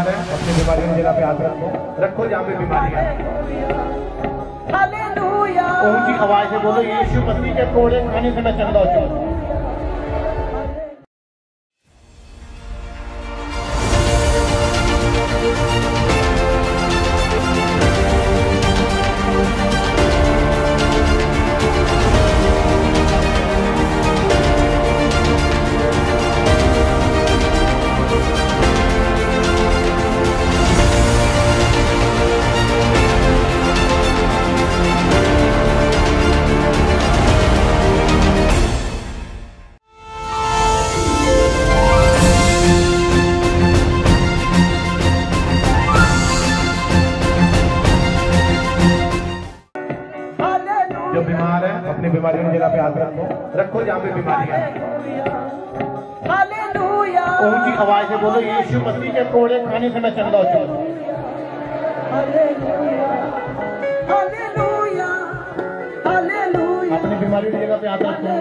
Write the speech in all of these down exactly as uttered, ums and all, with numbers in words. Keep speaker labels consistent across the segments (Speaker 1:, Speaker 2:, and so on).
Speaker 1: बीमार है अपनी बीमारी की जगह पे हाथ रखो, रखो जहाँ पे बीमारी है। ऊंची आवाज से बोलो, यीशु मसीह के कोड़े खाने से मैं चंगा हो जाऊं। जो बीमार है अपनी बीमारी की जगह पे हाथ रखो, रखो जहाँ पे बीमारी है। ऊंची आवाज से बोलो, यीशु मसीह के कोड़े खाने से मैं चंगा हो जाऊं। अपनी बीमारी की जगह पे हाथ रखो,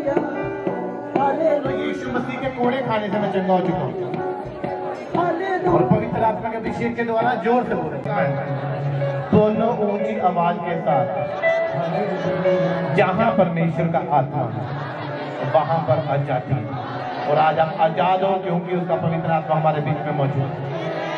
Speaker 1: तो यीशु मसीह के कोड़े खाने से मैं चंगा हो चुका हूँ। और पवित्र आत्मा के अभिषेक के द्वारा जोर से बोलो, दोनों ऊंची आवाज के साथ, जहां परमेश्वर का आत्मा है वहां पर आजादी है। और आज आप आजाद हो क्योंकि उसका पवित्र आत्मा हमारे बीच में मौजूद है।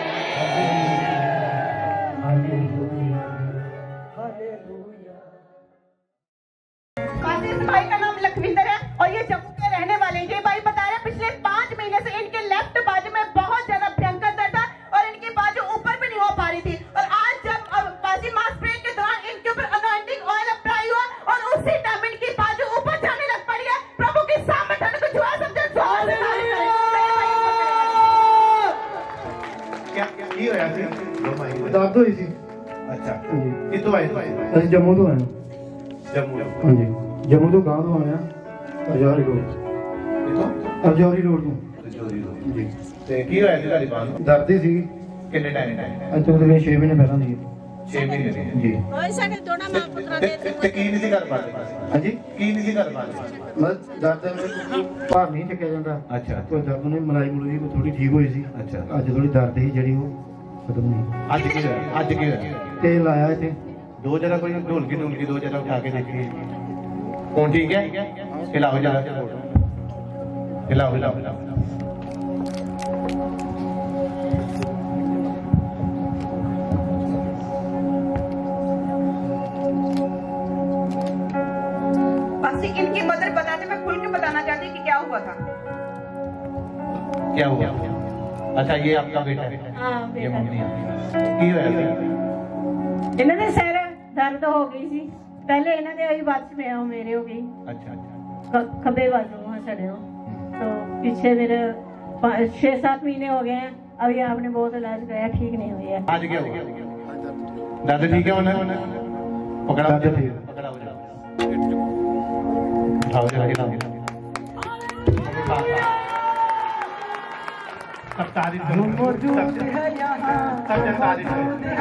Speaker 2: भाई का नाम लखविंदर है और ये जम्मू के रहने वाले हैं। ये भाई बता रहे हैं पिछले पांच महीने से इनके लेफ्ट बाजू में बहुत ज्यादा भयंकर दर्द था और इनकी बाजू ऊपर भी नहीं हो पा रही थी। और आज जब बाजी मास प्रे के दौरान इनके ऊपर अनॉइंटिंग ऑयल अप्लाई हुआ और उसी टाइम इनकी बाजू ऊपर जाने लग पड़ी है। प्रभु की सामर्थ्य को छुआ समझे
Speaker 1: क्या की होया सी
Speaker 3: दर्द हुई सी।
Speaker 1: अच्छा कितों आए
Speaker 3: ਅਸੀਂ ਜੰਮੂ ਤੋਂ ਆਏ
Speaker 1: जम्मू
Speaker 3: ਹਾਂਜੀ ਜੰਮੂ ਤੋਂ ਗਾਂਹ ਤੋਂ ਆਏ ਆ ਅਰਜੌਰੀ ਰੋਡ
Speaker 1: कितों
Speaker 3: ਅਰਜੌਰੀ ਰੋਡ ਤੋਂ
Speaker 1: जोरी दो
Speaker 3: ਜੀ
Speaker 1: ਤੇ ਕੀ ਹੋਇਆ ਸੀ ਤੁਹਾਡੀ ਬਾਂਹ ਨੂੰ?
Speaker 3: ਦਰਦ ਹੀ ਸੀ
Speaker 1: ਕਿੰਨੇ ਟਾਈਮ ਟਾਈਮ
Speaker 3: ਅੱਜ ਤੋਂ ਤਕਰੀਬਨ ਛੇ ਮਹੀਨੇ ਪਹਿਲਾਂ ਦੀ
Speaker 1: छह महीने ਦੀ
Speaker 3: ਜੀ
Speaker 2: ਓਏ ਸਾਡੇ ਦੋਨਾਂ ਮਾਂ ਪੁੱਤਰਾਂ ਦੇ
Speaker 1: ਤੇ ਕੀ ਨਹੀਂ ਸੀ ਕਰ ਪਾਉਂਦੇ?
Speaker 3: ਹਾਂਜੀ
Speaker 1: ਕੀ ਨਹੀਂ ਸੀ ਕਰ ਪਾਉਂਦੇ?
Speaker 3: ਮੈਂ ਦਰਦ ਮੇਰੇ ਭਾਰ ਨਹੀਂ ਚੱਕਿਆ ਜਾਂਦਾ
Speaker 1: ਅੱਛਾ
Speaker 3: ਕੋਈ ਦਰਦ ਨਹੀਂ ਮਲਾਈ ਮਲੂਈ ਥੋੜੀ ਠੀਕ ਹੋਈ ਸੀ
Speaker 1: ਅੱਛਾ
Speaker 3: ਅੱਜ ਥੋੜੀ ਦਰਦ ਸੀ ਜਿਹੜੀ ਉਹ ਖਤਮ ਨਹੀਂ
Speaker 1: ਅੱਜ ਕੀ ਹੋਇਆ? ਅੱਜ ਕੀ ਹੋਇਆ?
Speaker 3: ਤੇਲ ਲਾਇਆ ਇੱਥੇ
Speaker 1: दो जरा कोई ढोलकी ढोलकी दो जरा उठा के देखिए कौन ठीक है? हिलाओ जरा, हिलाओ हिलाओ हिलाओ।
Speaker 2: बस इनकी मदर बताते, मैं खुल के बताना चाहती कि क्या हुआ था।
Speaker 1: क्या हुआ? अच्छा ये आपका बेटा है?
Speaker 2: हाँ
Speaker 1: ये
Speaker 2: बेटा।
Speaker 1: मम्मी है। की होया?
Speaker 2: ਇਹਨਾਂ ਦੇ ਸਿਰ ਦਰਦ ਹੋ ਗਈ ਸੀ ਪਹਿਲੇ, ਇਹਨਾਂ ਦੇ ਆਈ ਬਾਅਦ में आओ मेरे हो गई।
Speaker 1: अच्छा अच्छा
Speaker 2: खब्बे बाजू वहाँ चढ़े हो तो पीछे मेरे छह सात महीने हो गए हैं। अभी आपने बहुत इलाज कराया, ठीक नहीं हुई है।
Speaker 1: आज क्या हुआ? दादा ठीक है उन्हें पकड़ा
Speaker 3: दादा ठीक है।
Speaker 1: पकड़ा हो जाओ, उठाओ जरा, हिलाओ हिलाओ। सब तारीफ करो, सब सब जन तारीफ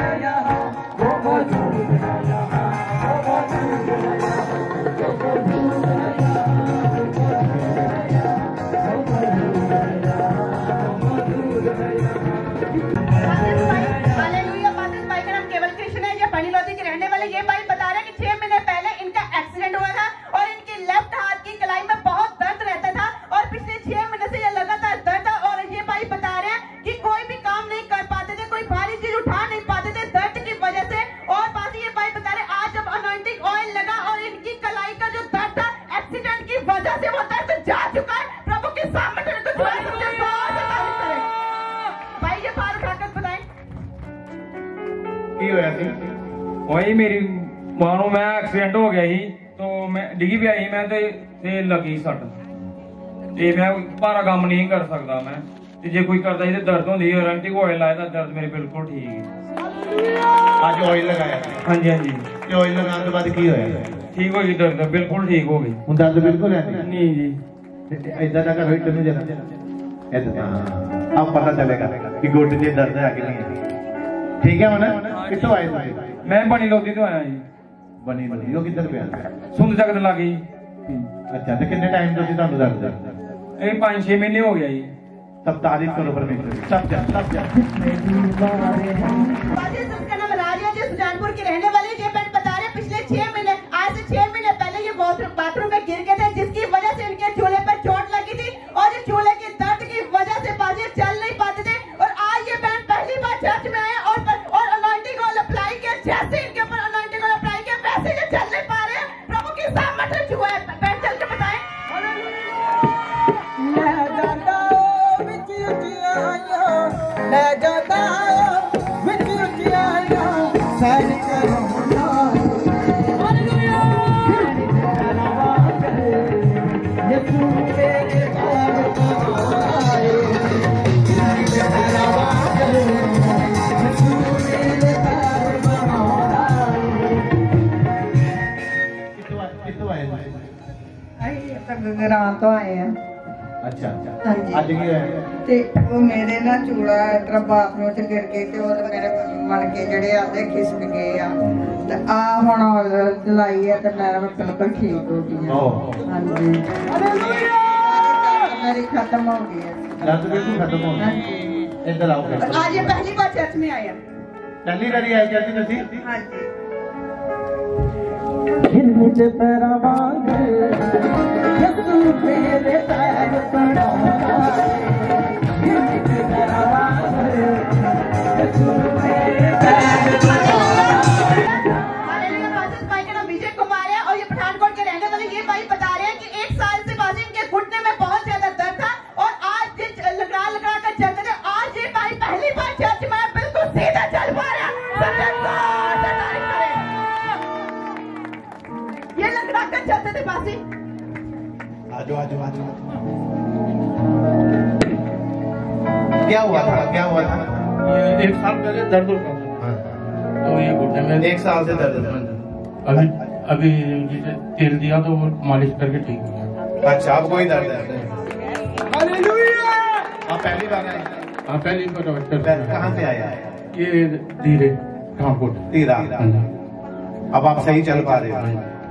Speaker 2: हालेलुया। पासिस भाई का नाम केवल कृष्ण है, ये बनी लोधी के रहने वाले। ये भाई बता रहे हैं कि छह महीने पहले इनका एक्सीडेंट हुआ था और इनकी लेफ्ट हाथ की कलाई में बहुत दर्द रहता था और पिछले छह महीने से ये लगातार दर्द था। और ये भाई बता रहे हैं कि कोई भी काम नहीं कर पाते थे, कोई भारी चीज उठा नहीं पाते थे दर्द की वजह से। और पास ये भाई बता रहे आज जब अनॉइंटिंग ऑयल लगा और इनकी कलाई का जो दर्द था एक्सीडेंट की वजह से वो दर्द जा चुका है। प्रभु के सामने कुछ भाई ये बार उठाकर बताएं
Speaker 1: की होया थी?
Speaker 4: वही मेरी मां ਨੂੰ ਮੈਂ ਐਕਸੀਡੈਂਟ ਹੋ ਗਿਆ ਸੀ तो मैं ਡਿੱਗੀ ਪਿਆ ਸੀ ਮੈਂ ਤੇ ਤੇ ਲੱਗੀ ਸੱਟ ਤੇ ਮੈਂ ਭਾਰਾ ਕੰਮ ਨਹੀਂ ਕਰ ਸਕਦਾ ਮੈਂ ਤੇ ਜੇ ਕੋਈ ਕਰਦਾ ਸੀ ਤੇ ਦਰਦ ਹੁੰਦੀ ਹੈ। ਰੈਂਟਿਕ ਆਇਲ ਲਾਇਆ ਤਾਂ ਦਰਦ ਮੇਰੇ ਬਿਲਕੁਲ ਠੀਕ ਹੈ।
Speaker 1: आज ऑयल लगाया
Speaker 4: ਹਾਂਜੀ ਹਾਂਜੀ
Speaker 1: ਤੇ ऑयल लगाने के बाद की होया?
Speaker 4: ਠੀਕ ਹੋ ਗਈ ਦਰਦ ਬਿਲਕੁਲ ਠੀਕ ਹੋ ਗਈ।
Speaker 1: ਹੁਣ ਦਰਦ ਬਿਲਕੁਲ ਹੈ
Speaker 4: ਨਹੀਂ ਜੀ
Speaker 1: ਇਦਾਂ ਦਾ ਕਰੋ ਇਤਨੂੰ ਜਰਾ ਇਦਾਂ ਆਪ ਪਤਾ ਚੱਲੇਗਾ ਕਿ ਗੋਡੇ ਦੇ ਦਰਦ ਹੈ ਕਿ ਨਹੀਂ ਹੈ। ਠੀਕ ਹੈ ਹੁਣ ਕਿੱਥੋਂ ਆਏ ਤੁਸੀਂ?
Speaker 4: ਮੈਂ ਬਣੀ ਲੋਦੀ ਤੋਂ ਆਇਆ ਜੀ।
Speaker 1: ਬਣੀ ਲੋਦੀ ਉਹ ਕਿੱਧਰ ਪਿਆ?
Speaker 4: ਸੁੰਦ ਜਗਤ ਲੱਗੀ।
Speaker 1: ਅੱਛਾ ਤੇ ਕਿੰਨੇ ਟਾਈਮ ਤੋਂ ਸੀ ਤੁਹਾਨੂੰ ਦਰਦ?
Speaker 4: ਇਹ ਪੰਜ ਛੇ ਮਹੀਨੇ ਹੋ ਗਿਆ ਜੀ।
Speaker 1: तब तारीफ करो परमेश्वर की। सब जन सब जन
Speaker 2: बाजी जिसका नाम राजिया जी सुजानपुर की रहने वाली ये बहन बता रहे पिछले छह महीने आज से छह महीने पहले ये बाथरूम में गिर गए थे, जिसकी वजह से इनके चूल्हे पर चोट लगी थी और इस चूल्हे की दर्द की वजह से बाजी चल नहीं पाते थे। और आज ये बहन पहली बार चर्च में आए और और अनॉइंटिंग ऑयल अप्लाई किया, जैसे इनके ऊपर अनॉइंटिंग ऑयल अप्लाई किया वैसे ये चल नहीं पा रहे हैं। प्रभु की सामर्थ छुआ है। बहन चल के बताएं।
Speaker 5: ले जाता विच उचिया सैर करूंगा यीशु मेरे पैर बनाए यीशु मेरे पैर बनाए।
Speaker 1: कितवा कितवा है
Speaker 5: आई तक गरां तो आए हैं।
Speaker 1: अच्छा अच्छा
Speaker 5: ਹਾਂਜੀ।
Speaker 1: ਅੱਜ ਕੀ ਹੋਇਆ
Speaker 5: ਤੇ ਉਹ ਮੇਰੇ ਨਾਲ ਚੂੜਾ ਇਤਰਾ ਬਾਥਰੂਮ ਚ ਗਿਰ ਕੇ ਤੇ ਉਹ ਮੇਰੇ ਮਣ ਕੇ ਜਿਹੜੇ ਆਦੇ ਖਿਸਕ ਗਏ ਆ ਤੇ ਆ ਹੁਣ ਚਲਾਈ ਹੈ ਤੇ ਮੇਰਾ ਬਿਲਕੁਲ ਠੀਕ ਹੋ ਗਈ ਆ।
Speaker 1: ਓ
Speaker 5: ਹਾਂਜੀ ਹਾਲੇਲੂਇਆ ਮੇਰੀ ਖਤਮ ਹੋ ਗਈ ਹੈ।
Speaker 1: दर्द बिल्कुल खत्म हो गया।
Speaker 5: ਹਾਂਜੀ
Speaker 1: इधर आओ
Speaker 2: और आज ये पहली बार चर्च में आए हैं।
Speaker 1: पहली बारी आई चर्च में थी।
Speaker 5: ਹਾਂਜੀ
Speaker 6: हिरन च पैरा वांग यीशु मेरे पैर बनाया हिरन च पैरा वांग यीशु मेरे पैर
Speaker 2: हालेलुया। पास्टर भाई का नाम विजय कुमार है और ये पठानकोट के रहने वाले ये भाई बता रहे हैं कि एक साल से बाजी इनके घुटने में बहुत ज्यादा दर्द था और आज ये लगा लगा कर चलते थे। आज ये भाई पहली बार चर्च में बिल्कुल सीधा चल पा रहे हैं। ये लगा कर चलते थे बाजी।
Speaker 1: आजो आजो आजो क्या हुआ था क्या हुआ था
Speaker 7: ये एक साल पहले दर्द होता था तो ये घुटने में
Speaker 1: एक साल से दर्द था।
Speaker 7: अभी अभी जैसे तेल दिया तो वो मालिश करके ठीक हो गया।
Speaker 1: अच्छा अब कोई दर्द है हालेलुया। आप पहली बार आए
Speaker 7: हाँ पहले इनको तो
Speaker 1: कहाँ से आया
Speaker 7: ये धीरे पठानकोट
Speaker 1: तीरा अब आप सही चल पा रहे हो।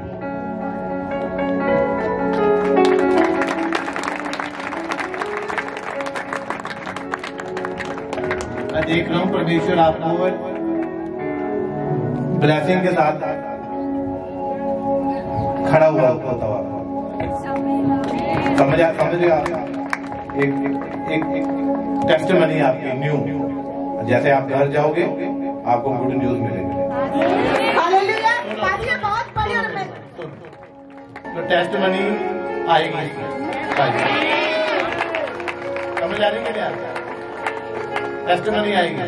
Speaker 1: मैं देख रहा हूँ परमेश्वर आपको ब्लेसिंग के साथ खड़ा हुआ होता हुआ समझ आ समझ रहे हो आप एक एक टेस्ट मनी आपकी न्यू जैसे आप घर जाओगे आपको गुड न्यूज मिलेगी।
Speaker 2: हालेलुया। बाजी ये बहुत बड़ी और मैं
Speaker 1: तो टेस्ट मनी आएगी समझ आ रही है क्या टेस्ट मनी आएगी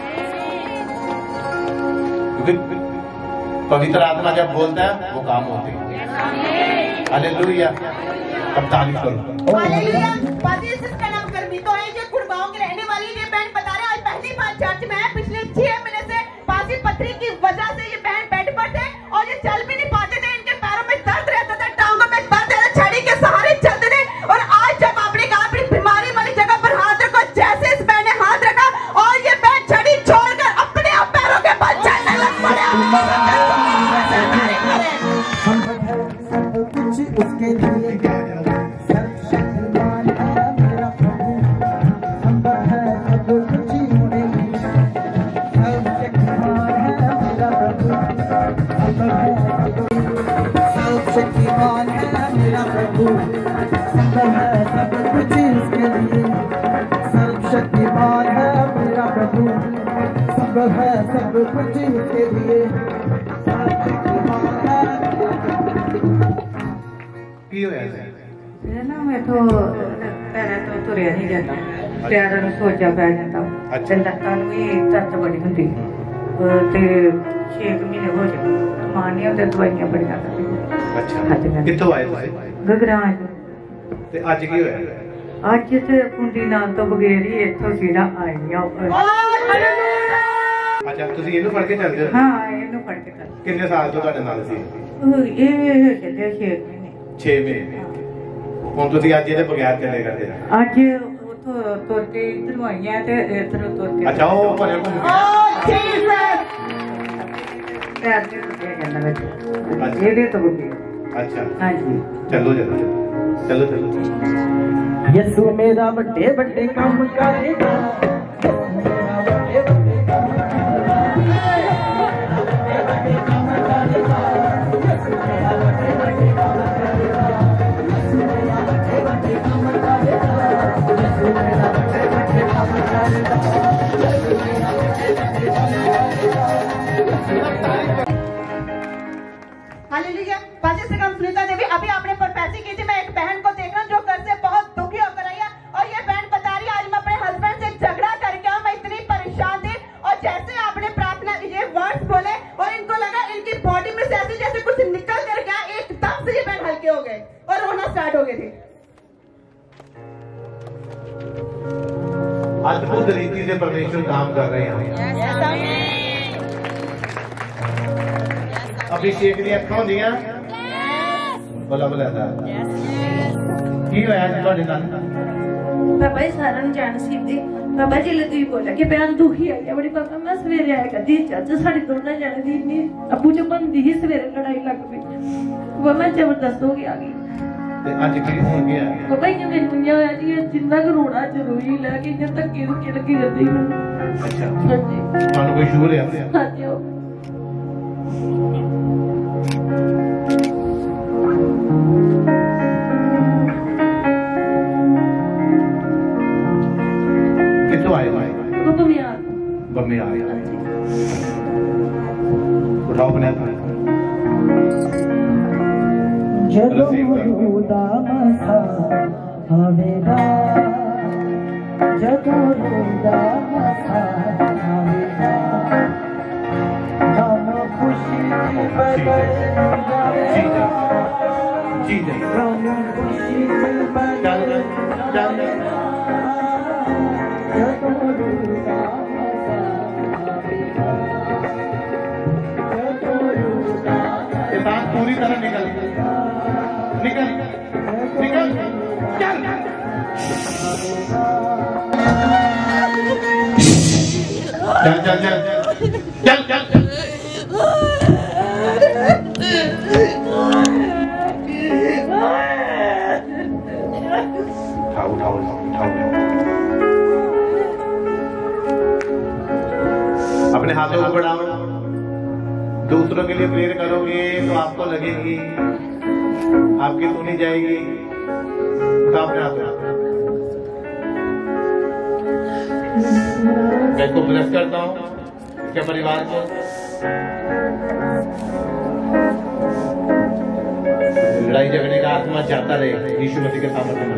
Speaker 1: क्योंकि पवित्र आत्मा जब बोलता है वो काम होते हैं। हालेलुया। अब तारीफ करो।
Speaker 2: हालेलुया। बाजी जिसका नाम करमीतो है ये गुड़गांव की रहने वाली ये बहन बता रहे हैं आज पहली बार चर्च में है। पिछले छह महीने से बाजी पथरी की वजह से ये बहन बेड पर थे और ये चल भी नहीं पाते थे। इनके पैरों में दर्द रहता था, टांगों में दर्द रहता, छड़ी के सहारे चलते थे। और आज जब आपने कहा अपनी बीमारी वाली जगह पर हाथ रखो, जैसे इस बहन ने हाथ रखा और ये बहन छड़ी छोड़कर अपने आप पैरों के बल चलने लग पड़े।
Speaker 6: सब कुछ उसके लिए सर्वशक्तिमान है मेरा प्रभु संभव है सब कुछ मेरे लिए सर्वशक्तिमान है मेरा प्रभु संभव है सर्वशक्तिमान है मेरा प्रभु संभव है सब कुछ उसके लिए सर्वशक्तिमान है मेरा प्रभु संभव है सब कुछ उसके लिए सर्वशक्तिमान है
Speaker 1: की होया है
Speaker 5: ਇਹ ਨਾ ਮੈਥੋਂ ਪੈਰਾਂ ਤੋਂ ਤੁਰਿਆ ਨਹੀਂ ਜਾਂਦਾ ਪੈਰਾਂ ਨੂੰ ਸੋਜਾ ਪੈ ਜਾਂਦਾ
Speaker 1: ਅੱਛਾ।
Speaker 5: ਤੇ ਲੱਤਾਂ ਨੂੰ ਵੀ ਦਰਦ ਬੜੀ ਹੁੰਦੀ ਅਹ ਤੇ ਛੇ ਕੁ ਮਹੀਨੇ ਹੋ ਗਏ ਮਾਨੀਆਂ ਤੇ ਦਵਾਈਆਂ ਬੜੀਆਂ ਖਾਧੀਆਂ।
Speaker 1: अच्छा
Speaker 5: ਹਾਂਜੀ।
Speaker 1: कितों आए तुसीं
Speaker 5: ਗਗਰਾਂ
Speaker 1: ते अज की होया
Speaker 5: ਅੱਜ ਤੇ ਕੁੰਡੀ ਨਾਲ ਤੋਂ ਬਗੈਰ ਹੀ ਇੱਥੋਂ ਸਿੱਧਾ ਆਈਆਂ
Speaker 1: अच्छा तुसीं इहनूं फड़ के चलदे हो
Speaker 5: ਹਾਂ ਇਹਨੂੰ ਫੜ ਕੇ ਕਰ
Speaker 1: किन्ने साल तो तुहाडे नाल सी
Speaker 5: ਇਹ ਚੱਲੇ ਛੇ ਕੁ ਮਹੀਨੇ
Speaker 1: छे महीने ਹੁਣ ਤੁਸੀਂ ਅੱਜ ਇਹਦੇ ਬਗੈਰ ਚੱਲੇ ਕਰਦੇ
Speaker 5: ਅੱਜ ਉਥੋਂ ਤੁਰ ਕੇ ਇੱਧਰੋਂ ਆਈਆਂ ਤੇ ਇੱਧਰੋਂ ਤੁਰ ਕੇ
Speaker 1: ਅੱਛਾ ਉਹ ਭਰੇ ਘੁੰਮ ਕੇ
Speaker 5: ਪੈਰ ਤੇ ਟੁੱਟਿਆ ਜਾਂਦਾ ਵਿੱਚ ਇਹਦੇ ਤੋਂ ਬੁੱਢੀ
Speaker 1: अच्छा
Speaker 5: ਹਾਂਜੀ
Speaker 1: चलो चलो चलो चलो चलो
Speaker 6: यसु मेरा बड़े बड़े काम करेगा, यसु मेरा बड़े बड़े काम करेगा, बड़े बड़े काम करेगा, यसु मेरा बड़े बड़े काम करेगा, यसु मेरा बड़े बड़े काम करेगा, यसु मेरा बड़े बड़े काम करेगा, यसु मेरा बड़े बड़े काम करेगा।
Speaker 2: हालेलुया। पाजी से कम सुनीता देवी, अभी आपने प्रोफेसी की थी, मैं एक बहन को देख रहा हूँ जो घर से बहुत दुखी होकर आई है, और ये बहन बता रही है आज मैं अपने हस्बैंड से झगड़ा करके आऊँ, मैं इतनी परेशान थी, और जैसे आपने प्रार्थना ये वर्ड्स बोले और इनको लगा इनकी बॉडी में से ऐसे जैसे कुछ निकल कर गया, एकदम से ये बहन हल्के हो गए और रोना स्टार्ट हो गए थे।
Speaker 1: अद्भुत रीति से परमेश्वर काम कर रहे हैं। अभिषेक दी अखां होंदियां बोला बोला की होया तुहाडे नाल?
Speaker 8: पापा जी सारा जान सी दी पापा जी ले तू बोला कि बयान दुखी है बड़ी पापा मैं सवेरे आया करती चाचा साड़ी दोनों जाने दी नहीं अबू जो बनती ही सवेरे लड़ाई लग गई वो मैं जबरदस्त हो गया गई
Speaker 1: ते आज की हो गया
Speaker 8: पापा ये मैं दुनिया है जी जिंदा रोना जरूरी लगे जब तक के के लगी रहती है।
Speaker 1: अच्छा
Speaker 8: हां जी
Speaker 1: ਤੁਹਾਨੂੰ ਕੋਈ ਸ਼ੂਰ ਹੈ?
Speaker 8: हां जी
Speaker 1: कितों आए भाई?
Speaker 8: बमियार
Speaker 1: बमियार उठाओ अपने हाथ
Speaker 6: ਜਦੋਂ ਰੂਦਾ ਮਸਾ ਆਵੇਗਾ, ਜਦੋਂ ਰੂਦਾ ਮਸਾ ਆਵੇਗਾ, ਹਮ ਖੁਸ਼ੀ ਦੀ ਬਦਲ ਜਾਵੇਗਾ,
Speaker 1: जी जी
Speaker 6: ਹਮ ਖੁਸ਼ੀ ਦੀ ਬਦਲ ਜਾਵੇਗਾ, ਜਦੋਂ ਰੂਦਾ ਮਸਾ ਆਵੇਗਾ, ਜਦੋਂ ਰੂਦਾ
Speaker 1: ये बात पूरी तरह निकल निकल निकल चल चल चल चल चल चल उठाओ उठाओ उठाओ अपने हाथों को बढ़ाओ, दूसरों के लिए प्रेयर करोगे तो आपको लगेगी आपकी सुनी जाएगी। उठाओ अपने हाथ। मैं इसको ब्लेस करता हूँ इसके परिवार को। लड़ाई झगड़े का आत्मा जाता रहे यीशु मसीह के सामर्थ्य में।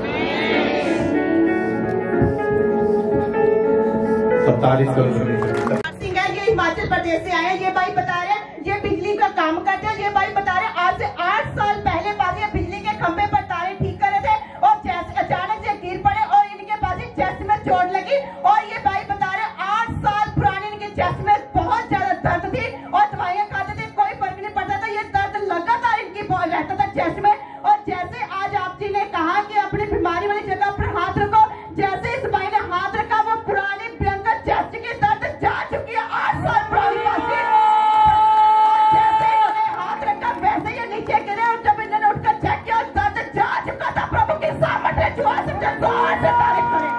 Speaker 1: सब तारीफ करो।
Speaker 2: हिमाचल प्रदेश से आए, ये भाई बता रहे हैं ये बिजली का काम करते हैं। ये भाई बता रहे हैं आज से आठ साल पहले पास ये बिजली के खंभे पर तारे ठीक कर रहे थे और जैसे अचानक से गिर पड़े और इनके पास चेस्ट में चोट लगी। और ये भाई बता रहे हैं आठ साल पुराने इनके चेस्ट में बहुत ज्यादा दर्द थी और दवाइयां खाते थे, कोई फर्क नहीं पड़ता था, ये दर्द लगातार इनकी रहता था चेस्ट में। और जैसे आज आप जी ने कहा कि अपनी बीमारी वाली जगह पर हाथ रखो, जैसे इस भाई ने हाथ रखा वो पुरानी भयंकर चेस्ट की दर्द जा चुकी है आठ साल पुरानी बात थी। जैसे इन्होंने हाथ रखा वैसे ये नीचे गिरे और जब इन्होंने उठकर चेक किया दर्द जा चुका था। प्रभु की सामर्थ्य जुआ से जोर से तारीफ करें।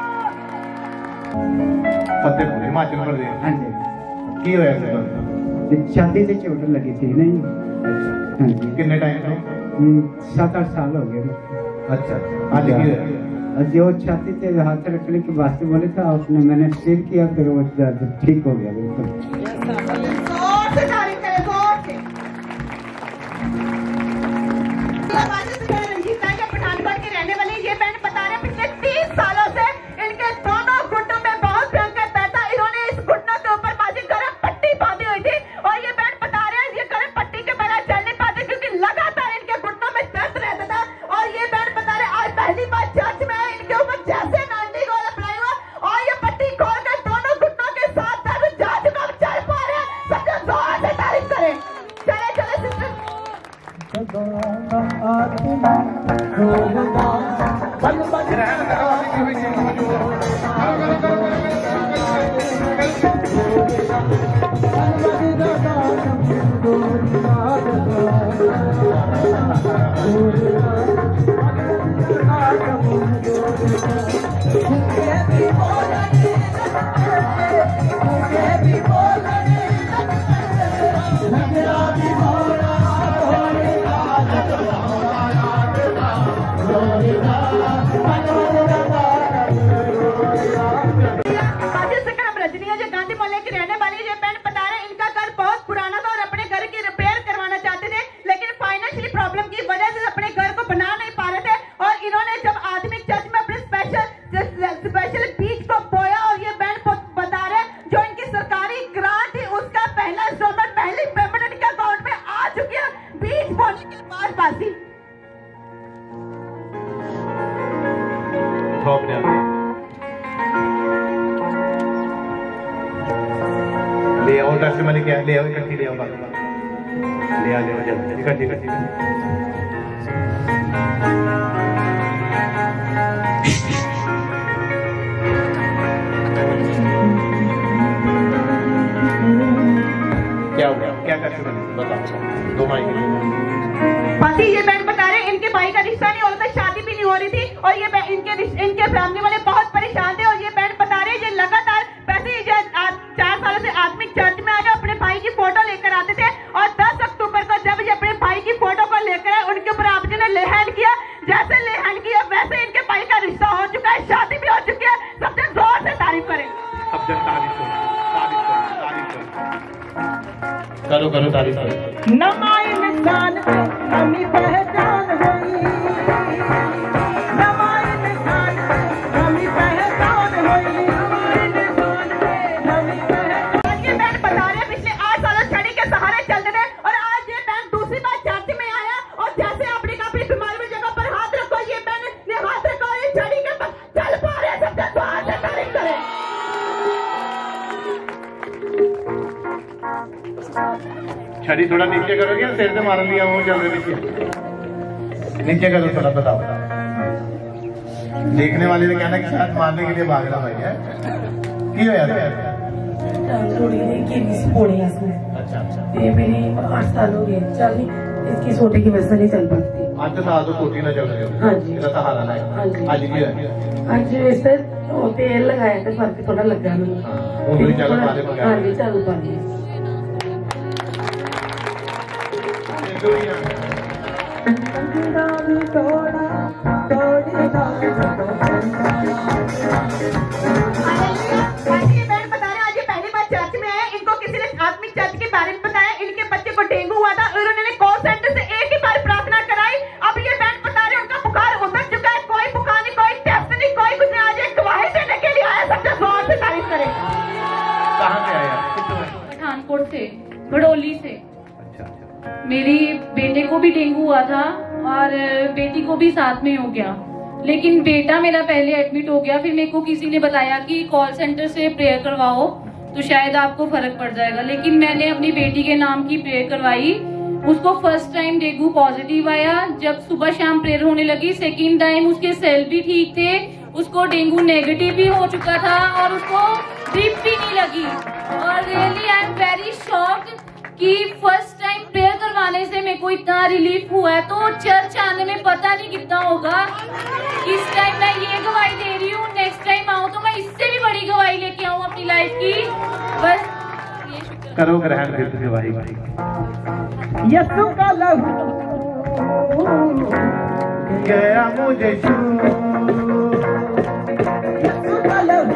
Speaker 1: फतेहपुर हिमाचल प्रदेश।
Speaker 3: हाँ जी
Speaker 1: की होया सी?
Speaker 3: छाती से चोट लगी थी नहीं। हाँ जी
Speaker 1: कितने टाइम से?
Speaker 3: सात आठ साल हो गए।
Speaker 1: अच्छा आज की होया?
Speaker 3: और जो छाती से हाथ रखने के वास्ते बोले था उसने मैंने स्टील किया फिर वो दर्द ठीक हो गया बिल्कुल।
Speaker 2: जोर से तारीफ करें, जोर से। रंजीत भाई के पठानकोट के रहने वाले ये बहन बता रहे पिछले तीस सालों से इनके दोनों घुटनों में बहुत भयंकर दर्द था। इन्होंने इस घुटनों के ऊपर बाजी गर्म पट्टी बांधी हुई थी और ये बहन बता रहे हैं ये गर्म पट्टी के बगैर चल नहीं पाते क्योंकि लगातार इनके घुटनों में दर्द रहता था। और ये बहन बता रहे आज पहली बार चर्च में आए, इनके ऊपर जैसे नाइनटी गोल अप्लाई हुआ और ये पट्टी खोलकर दोनों घुटनों के साथ दर्द जा चुका, चल पा रहे हैं। सबसे जोर से तारीफ करें। चले चले सिस्टर
Speaker 6: Oh, मुझे भी बोलने लगता भी भोला भोलेगा रोएगा
Speaker 2: रजनी जो गांधी मोहल्ले की रहने वाली ये बहन बता रहे इनका घर बहुत पुराना था और अपने घर की रिपेयर करवाना चाहते थे, लेकिन फाइनेंशियली प्रॉब्लम की वजह से अपने घर को बना नहीं पा रहे थे। और इन्होंने जब आधुनिक चर्च में अपने स्पेशल स्पेशल बीज को बोया और ये बहन बता रहे जो इनकी सरकारी ग्रांट थी उसका पहला इंस्टॉलमेंट पहली पेमेंट इनके अकाउंट में आ चुकी है बीज बोने के बाद बासी।
Speaker 1: ले आओ टैक्सी वाली क्या ले आओ इकट्ठी ले आओ ले आ ले आओ जल्दी इकट्ठी इकट्ठी क्या हो गया क्या कर चुके बताओ दो भाई
Speaker 2: बाकी ये बहन बता रहे इनके भाई का रिश्ता नहीं हो रहा था, शादी भी नहीं हो रही थी और ये इनके इनके फैमिली वाले बहुत परेशान थे। और ये बहन बता रहे ये लगातार पैसे चार सालों से आदमी चर्च में आकर अपने भाई की फोटो लेकर आते थे और दस अक्टूबर को जब ये अपने भाई की फोटो को लेकर आए उनके ऊपर आपजी ने ले हैंड किया। जैसे ले हैंड किया वैसे इनके भाई का रिश्ता हो चुका है, शादी भी हो चुकी है। सबसे जोर से तारीफ करें,
Speaker 1: सबसे तारीफ करो तारीफ करो तारीफ करो करो तारीफ करो।
Speaker 6: नमाई निशान पे हमी पहचान हुई, नमाई निशान पे हमी पहचान हुई, नमाई निशान पे हमी पहचान।
Speaker 2: ये बहन बता रहे पिछले आठ सालों छड़ी के सहारे चलते थे और आज ये बहन दूसरी बार चर्च में आया और जैसे आपने कहा अपनी बीमारी में जगह पर हाथ रखो, ये बहन ने हाथ रखा और ये छड़ी के पास चल पा रहे। सबसे जोर से तारीफ करें।
Speaker 1: छड़ी थोड़ा नीचे करोगे सिर से मार लिया वो चल रहे नीचे नीचे करो थोड़ा बताओ। देखने वाले ने कहना कि शायद मारने के लिए भाग रहा भाई है की हो यार अच्छा अच्छा
Speaker 9: ये मेरी आठ साल हो गए चल इसकी सोटे की वजह से नहीं चल पाती।
Speaker 1: आज तो साल तो सोटी ना चल रही हो।
Speaker 9: हाँ जी
Speaker 1: सहारा ना
Speaker 9: हाँ जी
Speaker 1: आज की है
Speaker 9: आज वैसे तेल लगाया तो फर्क थोड़ा लगा मैंने।
Speaker 1: चल पा रहे
Speaker 9: हाँ जी चल पा रही
Speaker 2: डेंगू हुआ था और उन्होंने कॉल सेंटर से एक ही बार प्रार्थना कराई। अब ये बहन बता रहे उनका बुखार उतर चुका है, कोई बुखार नहीं, कोई टेस्ट नहीं, कोई कुछ नहीं। आज एक गवाही देने के लिए आया। सबसे जोर से तारीफ करें।
Speaker 1: कहाँ से आया?
Speaker 8: पठानकोट से, बड़ौली से। मेरी बेटे को भी डेंगू हुआ था और बेटी को भी साथ में हो गया, लेकिन बेटा मेरा पहले एडमिट हो गया। फिर मेरे को किसी ने बताया कि कॉल सेंटर से प्रेयर करवाओ तो शायद आपको फर्क पड़ जाएगा। लेकिन मैंने अपनी बेटी के नाम की प्रेयर करवाई, उसको फर्स्ट टाइम डेंगू पॉजिटिव आया। जब सुबह शाम प्रेयर होने लगी सेकेंड टाइम उसके सेल भी ठीक थे, उसको डेंगू नेगेटिव भी हो चुका था और उसको ड्रिप भी नहीं लगी। और really I am very shocked कि फर्स्ट टाइम प्रेयर करवाने से मेरे को इतना रिलीफ हुआ है। तो चर्च आने में पता नहीं कितना होगा। इस टाइम मैं ये गवाही दे रही हूँ, नेक्स्ट टाइम आऊँ तो मैं इससे भी बड़ी गवाही लेके आऊँ अपनी लाइफ की। बस ये शुक्र
Speaker 1: करो ग्रहण फिर गवाही
Speaker 6: यीशु का लहू
Speaker 1: गया मुझे छू,
Speaker 6: यीशु का लहू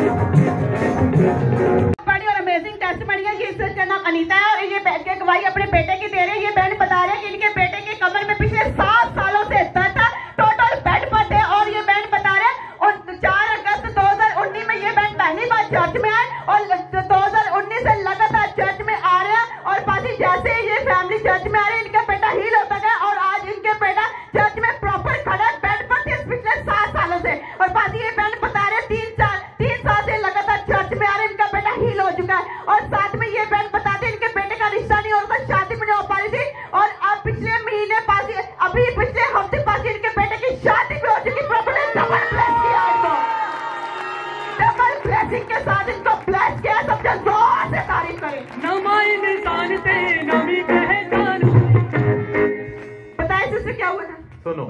Speaker 2: बड़ी और अमेजिंग टेस्टमनी है। ये सिस्टर नाम अनीता है और ये बैठ के गवाही अपने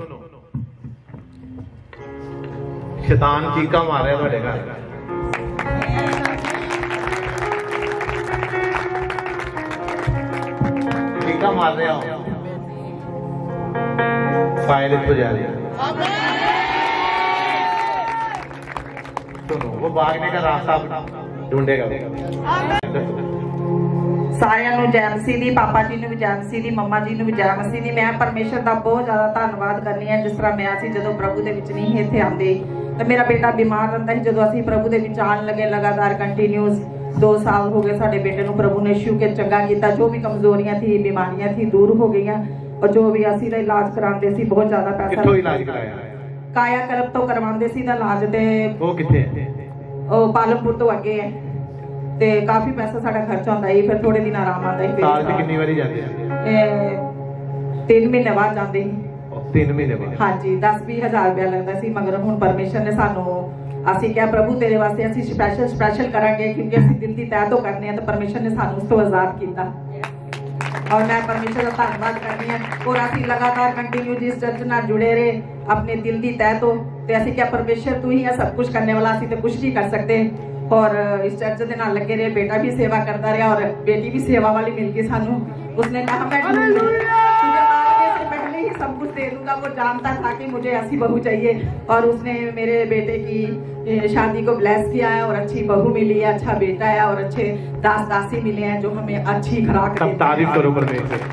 Speaker 1: शैतान चीका मार रहा है घर चीका मार रहे हो फाइल तो जा रही है सुनो वो भागने का रास्ता ढूंढेगा
Speaker 5: ਸਾਰਿਆਂ ਨੂੰ ਜੈ ਮਸੀਹ ਦੀ ਪਾਪਾ ਜੀ ਨੂੰ ਵੀ ਜੈ ਮਸੀਹ ਦੀ ਮੰਮਾ ਜੀ ਨੂੰ ਵੀ ਜੈ ਮਸੀਹ ਦੀ ਮੈਂ ਪਰਮੇਸ਼ਰ ਦਾ ਬਹੁਤ ਜ਼ਿਆਦਾ ਧੰਨਵਾਦ ਕਰਨੀ ਹੈ ਜਿਸ ਤਰ੍ਹਾਂ ਮੈਂ ਸੀ ਜਦੋਂ ਪ੍ਰਭੂ ਦੇ ਵਿੱਚ ਨਹੀਂ ਇੱਥੇ ਆਉਂਦੇ ਤੇ ਮੇਰਾ ਬੇਟਾ ਬਿਮਾਰ ਰਹਿੰਦਾ ਸੀ ਜਦੋਂ ਅਸੀਂ ਪ੍ਰਭੂ ਦੇ ਵਿੱਚ ਆਉਣ ਲੱਗੇ ਲਗਾਤਾਰ ਕੰਟੀਨਿਊਸ दो साल हो गए साडे बेटे ਨੂੰ प्रभु ने छू के चंगा किया जो भी कमजोरियां थी बीमारियां थी दूर हो गई और जो भी ਅਸੀਂ ਦਾ ਇਲਾਜ ਕਰਾਉਂਦੇ ਸੀ ਬਹੁਤ ਜ਼ਿਆਦਾ ਪੈਸਾ
Speaker 1: ਕਿੱਥੋਂ ਇਲਾਜ ਕਰਾਇਆ
Speaker 5: ਕਾਇਆ ਕਲਪ ਤੋਂ ਕਰਵਾਉਂਦੇ ਸੀ ਦਾ ਇਲਾਜ ਤੇ
Speaker 1: ਉਹ ਕਿੱਥੇ ਹੈ
Speaker 5: ਉਹ ਪਾਲਮਪੁਰ ਤੋਂ ਅੱਗੇ ਹੈ ਤੇ ਕਾਫੀ ਪੈਸਾ ਸਾਡਾ ਖਰਚ ਹੁੰਦਾ ਹੈ ਫਿਰ ਥੋੜੇ ਦਿਨ ਆਰਾਮ ਆਉਂਦਾ ਹੈ
Speaker 1: ਸਾਲ ਚ ਕਿੰਨੀ ਵਾਰੀ ਜਾਂਦੇ
Speaker 5: ਇਹ ਤਿੰਨ ਮਹੀਨੇ ਬਾਅਦ ਜਾਂਦੇ ਸੀ
Speaker 1: ਤਿੰਨ ਮਹੀਨੇ ਬਾਅਦ
Speaker 5: ਹਾਂਜੀ दस बीस ਹਜ਼ਾਰ ਰੁਪਇਆ ਲੱਗਦਾ ਸੀ ਮਗਰ ਹੁਣ ਪਰਮੇਸ਼ਰ ਨੇ ਸਾਨੂੰ ਅਸੀਂ ਕਿਹਾ ਪ੍ਰਭੂ ਤੇਰੇ ਵਾਸਤੇ ਅਸੀਂ ਸਪੈਸ਼ਲ ਸਪੈਸ਼ਲ ਕਰਾਂਗੇ ਕਿਉਂਕਿ ਅਸੀਂ ਦਿਲ ਦੀ ਤਹਿ ਤੋਂ ਕਰਨੇ ਆ ਤਾਂ ਪਰਮੇਸ਼ਰ ਨੇ ਸਾਨੂੰ ਉਸ ਤੋਂ ਆਜ਼ਾਦ ਕੀਤਾ और मैं परमेश्वर का धन्यवाद करनी है और ਅਸੀਂ लगातार कंटिन्यू जिस चर्च ਨਾਲ जुड़े रहे अपने दिल ਦੀ ਤਹਿ ਤੋਂ ਤੇ ਅਸੀਂ ਕਿਹਾ परमेश्वर तू ही है सब कुछ करने वाला ਅਸੀਂ ਤੇ कुछ नहीं कर सकते और इस चर्च ਦੇ ਨਾਲ ਲੱਗੇ ਰਹੇ बेटा भी सेवा करता रहा और बेटी भी सेवा वाली मिल गई ਸਾਨੂੰ उसने कहा मैं तुझे मांगने से पहले ही सब कुछ दे दूंगा वो जानता था कि मुझे ऐसी बहू चाहिए और उसने मेरे बेटे की शादी को ब्लेस किया है और अच्छी बहू मिली है अच्छा बेटा है और अच्छे दास दासी मिले हैं जो हमें अच्छी खुराक
Speaker 1: सब तारीफ करो परमेश्वर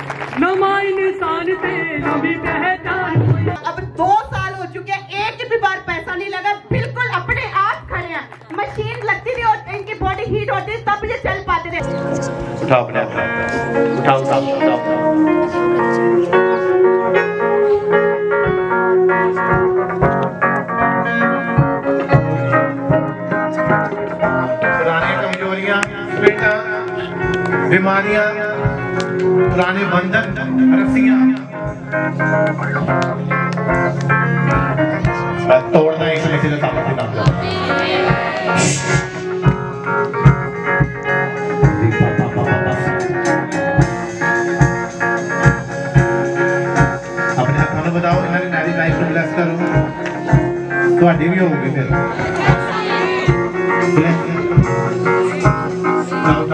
Speaker 2: अब दो साल हो चुके हैं एक भी बार पैसा नहीं लगा बिल्कुल अपने आप खड़े हैं मशीन लगती नहीं और इनकी बॉडी हीट होती है तब ये चल पाते थे
Speaker 1: उठाओ अपने उठाओ उठाओ उठाओ पुरानी कमजोरियां बेटा बीमारियां पुराने बंधन रस्सियां तोड़ना एक किसी का सामने काम अपने हाथों में बताओ इन्होंने नारी लाइफ को ब्लेस करो ਤੁਹਾਡੀ ਵੀ ਹੋਊਗੀ ਫਿਰ